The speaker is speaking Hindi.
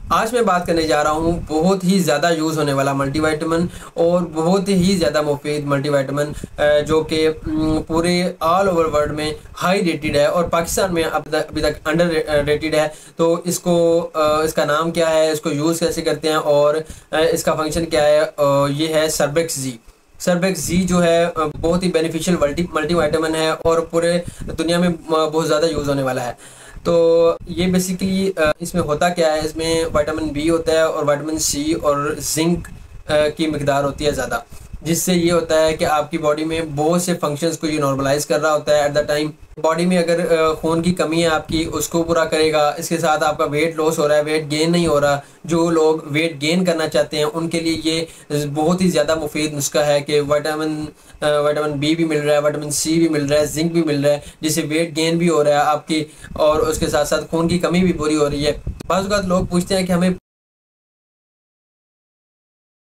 आज मैं बात करने जा रहा हूँ बहुत ही ज़्यादा यूज़ होने वाला मल्टीविटामिन और बहुत ही ज़्यादा मुफीद मल्टीविटामिन, जो कि पूरे ऑल ओवर वर्ल्ड में हाई रेटेड है और पाकिस्तान में अभी तक अंडर रेटेड है। तो इसको इसका नाम क्या है, इसको यूज़ कैसे करते हैं और इसका फंक्शन क्या है, ये है सर्बेक्स जी। सर्बेक्स जी जो है बहुत ही बेनिफिशियल मल्टीविटामिन है और पूरे दुनिया में बहुत ज़्यादा यूज़ होने वाला है। तो ये बेसिकली इसमें होता क्या है, इसमें विटामिन बी होता है और विटामिन सी और जिंक की मिकदार होती है ज़्यादा, जिससे ये होता है कि आपकी बॉडी में बहुत से फंक्शंस को ये नॉर्मलाइज कर रहा होता है एट द टाइम। बॉडी में अगर खून की कमी है आपकी, उसको पूरा करेगा। इसके साथ आपका वेट लॉस हो रहा है, वेट गेन नहीं हो रहा, जो लोग वेट गेन करना चाहते हैं उनके लिए ये बहुत ही ज़्यादा मुफीद नुस्खा है कि विटामिन बी भी मिल रहा है, विटामिन सी भी मिल रहा है, जिंक भी मिल रहा है, जिससे वेट गेन भी हो रहा है आपकी और उसके साथ साथ खून की कमी भी पूरी हो रही है। बाज़ औक़ात लोग पूछते हैं कि हमें